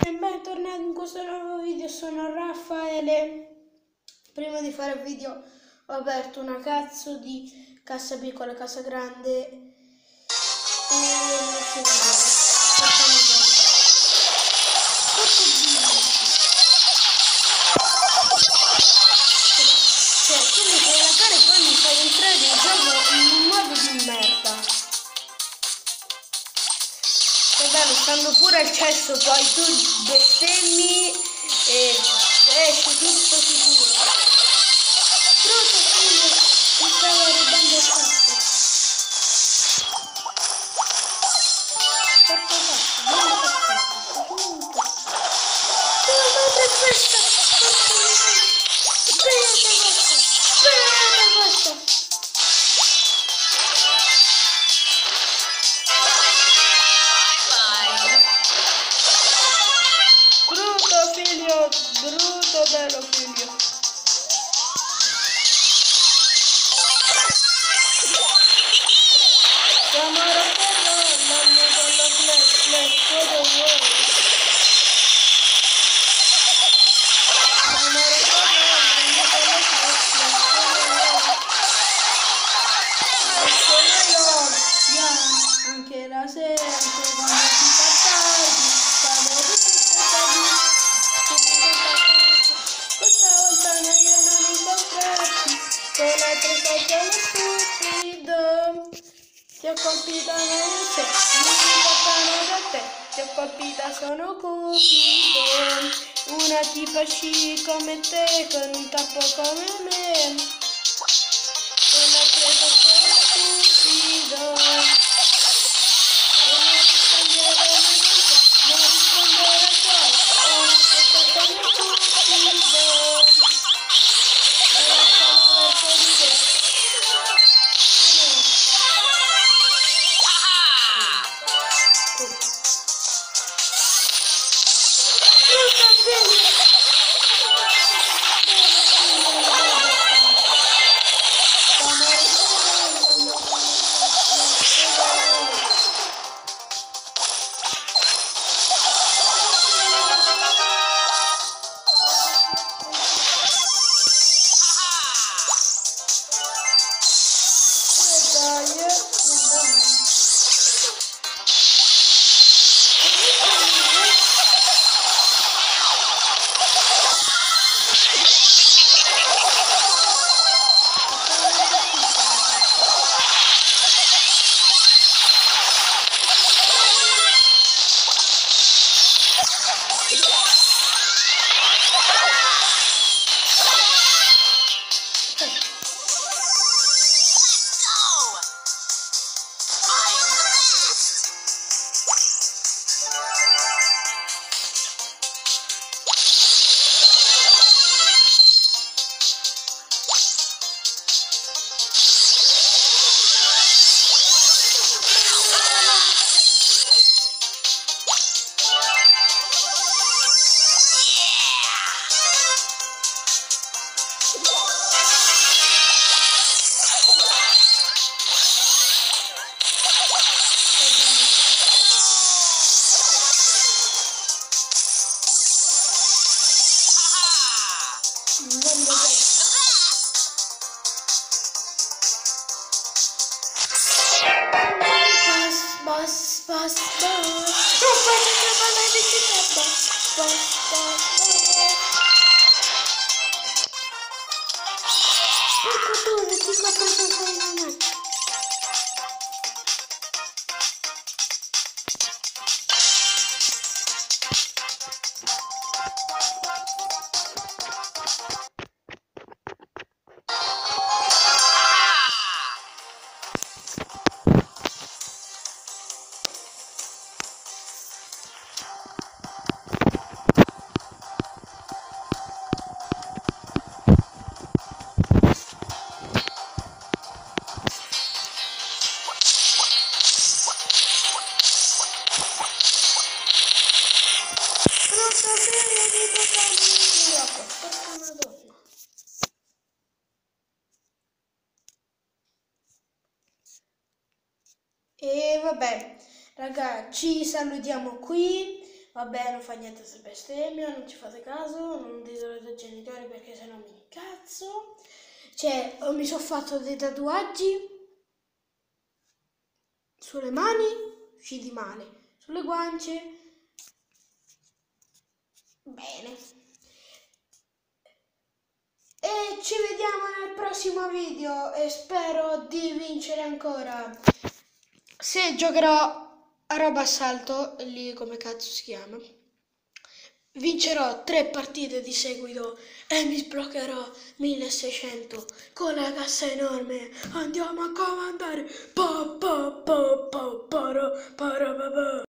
Bentornati in questo nuovo video, sono Raffaele. Prima di fare il video ho aperto una cazzo di cassa piccola, cassa grande e tu mi fai la cara e poi mi fai entrare in gioco in un modo di merda. Vabbè, mi stanno pure al cesso, poi tu bestemmi e esci tutto sicuro. Pronto figlio, mi stavo rubando il cazzo. Porco cazzo, non lo faccio. Dove questa? Speriate questa. Brutto figlio, brutto bello figlio. Chiamare a terra, mamma con la flash, cosa vuoi? Chiamare a terra, mamma con la flash, anche la sera, anche quando si fa tardi, quando questa volta io non incontrarti, con le tre facce stupido. Ti ho colpita meglio se mi portano da te, ti ho colpita sono cupido, una tipa sci come te, con un tappo come me, con la tre facce stupido, non rispondere a te, ho una testa come cupido, non lasciamo verso di te. Bas. Non faccio più male di bicicletta. Bas. Ecco tu, ti copro tutto in una. E vabbè, raga, ci salutiamo qui. Vabbè, non fa niente se bestemmia, non ci fate caso, non dite ai tuoi genitori perché sennò mi incazzo. Cioè, mi sono fatto dei tatuaggi sulle mani, usciti male, sulle guance, bene. E ci vediamo nel prossimo video e spero di vincere ancora. Se giocherò a roba assalto, lì come cazzo si chiama, vincerò 3 partite di seguito e mi sbloccherò 1600 con la cassa enorme. Andiamo a comandare. Pa, pa, pa, pa, para, para, pa, pa.